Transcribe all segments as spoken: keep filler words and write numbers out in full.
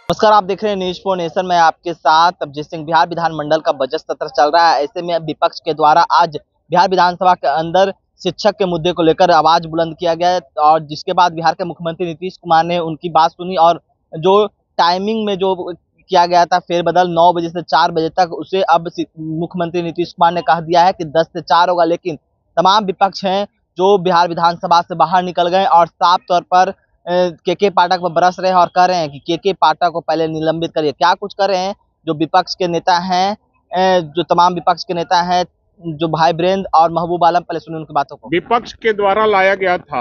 नमस्कार, आप देख रहे हैं न्यूज फोर नेशन में आपके साथ अभिजीत सिंह। बिहार विधानमंडल का बजट सत्र चल रहा है। ऐसे में विपक्ष के द्वारा आज बिहार विधानसभा के अंदर शिक्षक के मुद्दे को लेकर आवाज बुलंद किया गया है और जिसके बाद बिहार के मुख्यमंत्री नीतीश कुमार ने उनकी बात सुनी और जो टाइमिंग में जो किया गया था फेरबदल नौ बजे से चार बजे तक, उसे अब मुख्यमंत्री नीतीश कुमार ने कह दिया है कि दस से चार होगा। लेकिन तमाम विपक्ष हैं जो बिहार विधानसभा से बाहर निकल गए और साफ तौर पर के के पाठक पर बरस रहे हैं और कह रहे हैं कि के के पाठक को पहले निलंबित करिए। क्या कुछ कर रहे हैं जो विपक्ष के नेता हैं, जो तमाम विपक्ष के नेता हैं, जो भाई ब्रेंद और महबूब आलम, पहले सुनिए उनकी बातों को। विपक्ष के द्वारा लाया गया था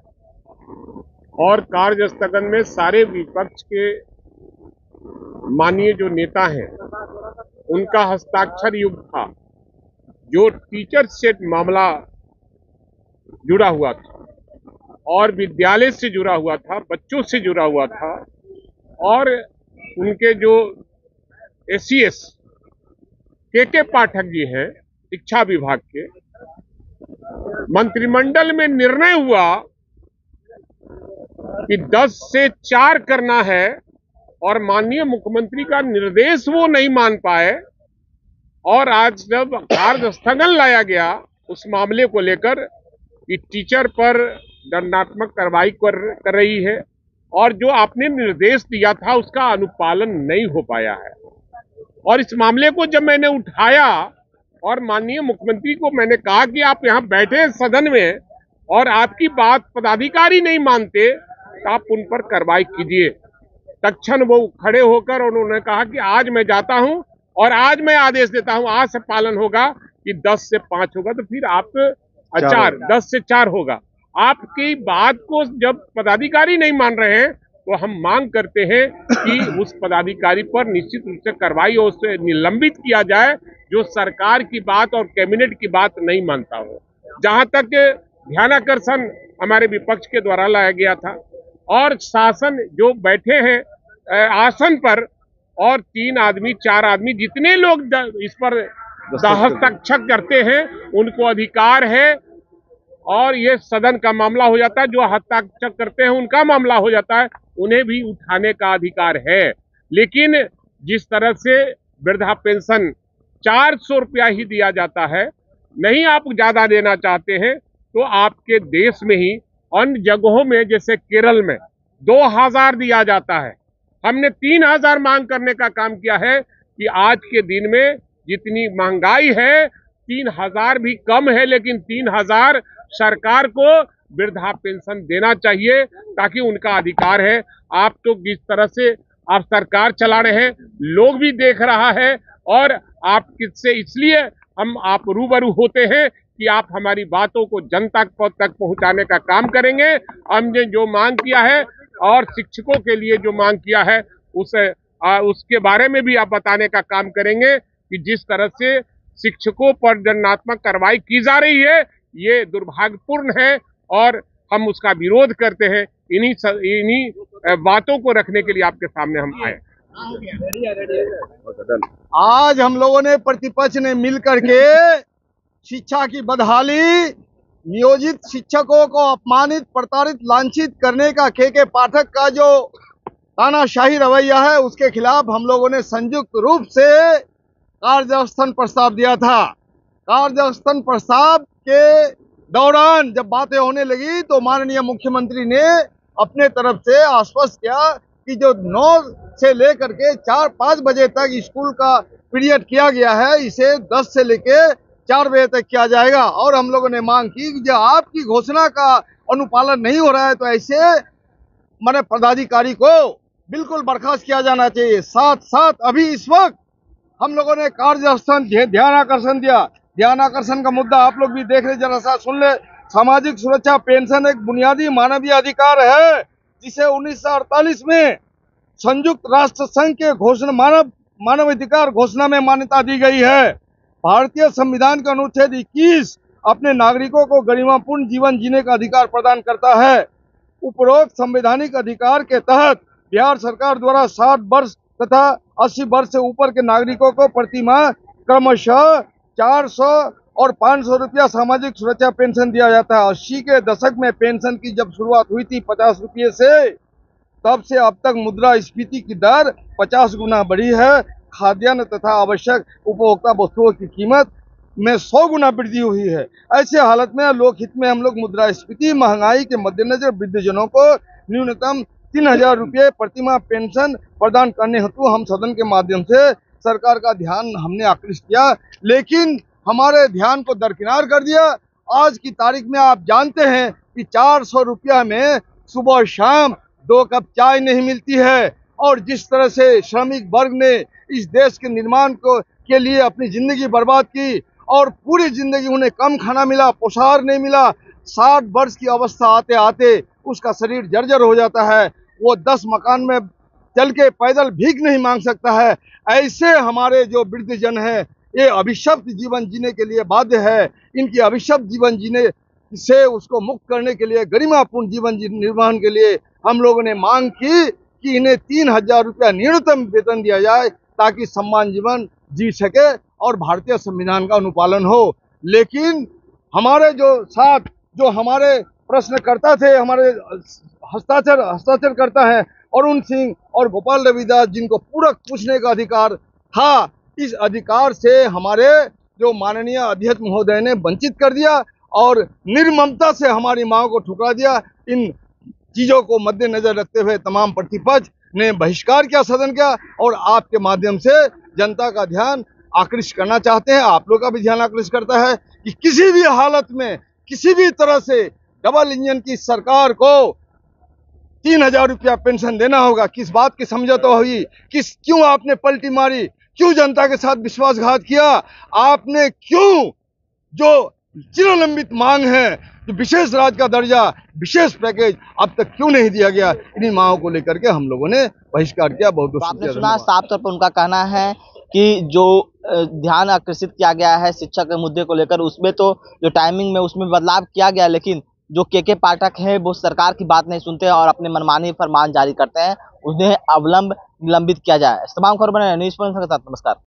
और कार्य स्थगन में सारे विपक्ष के माननीय जो नेता हैं उनका हस्ताक्षर युक्त था। जो टीचर सेट मामला जुड़ा हुआ था और विद्यालय से जुड़ा हुआ था, बच्चों से जुड़ा हुआ था और उनके जो एस सी एस के के पाठक जी हैं शिक्षा विभाग के, मंत्रिमंडल में निर्णय हुआ कि दस से चार करना है और माननीय मुख्यमंत्री का निर्देश वो नहीं मान पाए और आज जब कार्य स्थगन लाया गया उस मामले को लेकर कि टीचर पर दंडात्मक कार्रवाई कर, कर रही है और जो आपने निर्देश दिया था उसका अनुपालन नहीं हो पाया है। और इस मामले को जब मैंने उठाया और माननीय मुख्यमंत्री को मैंने कहा कि आप यहां बैठे सदन में और आपकी बात पदाधिकारी नहीं मानते तो आप उन पर कार्रवाई कीजिए। तत्क्षण वो खड़े होकर उन्होंने कहा कि आज मैं जाता हूं और आज मैं आदेश देता हूं, आज से पालन होगा कि दस से पांच होगा तो फिर आप चार दस से चार होगा। आपकी बात को जब पदाधिकारी नहीं मान रहे हैं तो हम मांग करते हैं कि उस पदाधिकारी पर निश्चित रूप से कार्रवाई और उसे निलंबित किया जाए जो सरकार की बात और कैबिनेट की बात नहीं मानता हो। जहां तक ध्यानाकर्षण हमारे विपक्ष के द्वारा लाया गया था और शासन जो बैठे हैं आसन पर और तीन आदमी चार आदमी जितने लोग इस पर हस्ताक्षर करते हैं उनको अधिकार है और ये सदन का मामला हो जाता है। जो हस्ताक्षर करते हैं उनका मामला हो जाता है, उन्हें भी उठाने का अधिकार है। लेकिन जिस तरह से वृद्धा पेंशन चार सौ रुपया ही दिया जाता है, नहीं आप ज्यादा देना चाहते हैं तो आपके देश में ही अन्य जगहों में जैसे केरल में दो हजार दिया जाता है। हमने तीन हजार मांग करने का काम किया है कि आज के दिन में जितनी महंगाई है तीन हजार भी कम है, लेकिन तीन हजार सरकार को वृद्धा पेंशन देना चाहिए ताकि उनका अधिकार है। आप तो जिस तरह से आप सरकार चला रहे हैं लोग भी देख रहा है और आप किससे इसलिए हम आप रूबरू होते हैं कि आप हमारी बातों को जनता तक पहुंचाने का काम करेंगे। हमने जो मांग किया है और शिक्षकों के लिए जो मांग किया है उस आ, उसके बारे में भी आप बताने का काम करेंगे कि जिस तरह से शिक्षकों पर दंडात्मक कार्रवाई की जा रही है ये दुर्भाग्यपूर्ण है और हम उसका विरोध करते हैं। इन्हीं इन्हीं बातों को रखने के लिए आपके सामने हम आए। आज हम लोगों ने प्रतिपक्ष ने मिल करके शिक्षा की बदहाली, नियोजित शिक्षकों को अपमानित, प्रताड़ित, लांछित करने का के के पाठक का जो तानाशाही रवैया है उसके खिलाफ हम लोगों ने संयुक्त रूप से कार्यस्थगन प्रस्ताव दिया था। कार्यस्थगन प्रस्ताव के दौरान जब बातें होने लगी तो माननीय मुख्यमंत्री ने अपने तरफ से आश्वस्त किया कि जो नौ से लेकर के चार पाँच बजे तक स्कूल का पीरियड किया गया है इसे दस से लेके चार बजे तक किया जाएगा। और हम लोगों ने मांग की कि जब आपकी घोषणा का अनुपालन नहीं हो रहा है तो ऐसे माने पदाधिकारी को बिल्कुल बर्खास्त किया जाना चाहिए। साथ साथ अभी इस वक्त हम लोगों ने कार्यस्थगन ध्यान आकर्षण दिया। ध्यान आकर्षण का मुद्दा आप लोग भी देख रहे, जरा सा सुन ले। सामाजिक सुरक्षा पेंशन एक बुनियादी मानवीय अधिकार है जिसे उन्नीस सौ अड़तालीस में संयुक्त राष्ट्र संघ के घोषणा मानव मानव अधिकार घोषणा में मान्यता दी गई है। भारतीय संविधान का अनुच्छेद इक्कीस अपने नागरिकों को गरिमापूर्ण जीवन जीने का अधिकार प्रदान करता है। उपरोक्त संवैधानिक अधिकार के तहत बिहार सरकार द्वारा साठ वर्ष तथा अस्सी वर्ष से ऊपर के नागरिकों को प्रति माह क्रमशः चार सौ और पाँच सौ रुपया सामाजिक सुरक्षा पेंशन दिया जाता है। अस्सी के दशक में पेंशन की जब शुरुआत हुई थी पचास रुपये से, तब से अब तक मुद्रास्फीति की दर पचास गुना बढ़ी है। खाद्यान्न तथा आवश्यक उपभोक्ता वस्तुओं की कीमत में सौ गुना वृद्धि हुई है। ऐसे हालत में लोकहित में हम लोग मुद्रास्फीति महंगाई के मद्देनजर वृद्धजनों को न्यूनतम तीन हजार रुपये प्रतिमाह पेंशन प्रदान करने हेतु हम सदन के माध्यम से सरकार का ध्यान हमने आकृष्ट किया, लेकिन हमारे ध्यान को दरकिनार कर दिया। आज की तारीख में आप जानते हैं कि चार सौ रुपया में सुबह शाम दो कप चाय नहीं मिलती है, और जिस तरह से श्रमिक वर्ग ने इस देश के निर्माण को के लिए अपनी जिंदगी बर्बाद की और पूरी जिंदगी उन्हें कम खाना मिला, पोषाहार नहीं मिला, साठ वर्ष की अवस्था आते आते उसका शरीर जर्जर हो जाता है, वो दस मकान में चल के पैदल भीख नहीं मांग सकता है। ऐसे हमारे जो वृद्धजन हैं ये अभिशप्त जीवन जीने के लिए बाध्य है। इनकी अभिशप्त जीवन जीने से उसको मुक्त करने के लिए, गरिमापूर्ण जीवन निर्माण के लिए हम लोगों ने मांग की कि इन्हें तीन हजार रुपया न्यूनतम वेतन दिया जाए ताकि सम्मान जीवन जी सके और भारतीय संविधान का अनुपालन हो। लेकिन हमारे जो साथ जो हमारे प्रश्नकर्ता थे, हमारे हस्ताक्षर हस्ताक्षर करता है अरुण सिंह और गोपाल रविदास, जिनको पूरक पूछने का अधिकार था, इस अधिकार से हमारे जो माननीय अध्यक्ष महोदय ने वंचित कर दिया और निर्ममता से हमारी मांग को ठुकरा दिया। इन चीजों को मद्देनजर रखते हुए तमाम प्रतिपक्ष ने बहिष्कार किया सदन का, और आपके माध्यम से जनता का ध्यान आकृष्ट करना चाहते हैं, आप लोग का भी ध्यान आकृष्ट करता है कि किसी भी हालत में किसी भी तरह से डबल इंजन की सरकार को तीन हजार रुपया पेंशन देना होगा। किस बात की समझौता हुई, किस क्यों आपने पलटी मारी, क्यों जनता के साथ विश्वासघात किया, आपने क्यों जो चिरलंबित मांग है, जो विशेष राज्य का दर्जा, विशेष पैकेज अब तक क्यों नहीं दिया गया, इन्हीं मांगों को लेकर के हम लोगों ने बहिष्कार किया। बहुत बहुत आपने सुना, साफ तौर पर उनका कहना है कि जो ध्यान आकर्षित किया गया है शिक्षा के मुद्दे को लेकर, उसमें तो जो टाइमिंग में उसमें बदलाव किया गया, लेकिन जो के के पाठक है वो सरकार की बात नहीं सुनते और अपने मनमानी फरमान जारी करते हैं, उन्हें अवलंब निलंबित किया जाए। तमाम खबर बने न्यूज़ पॉइंट के साथ। नमस्कार।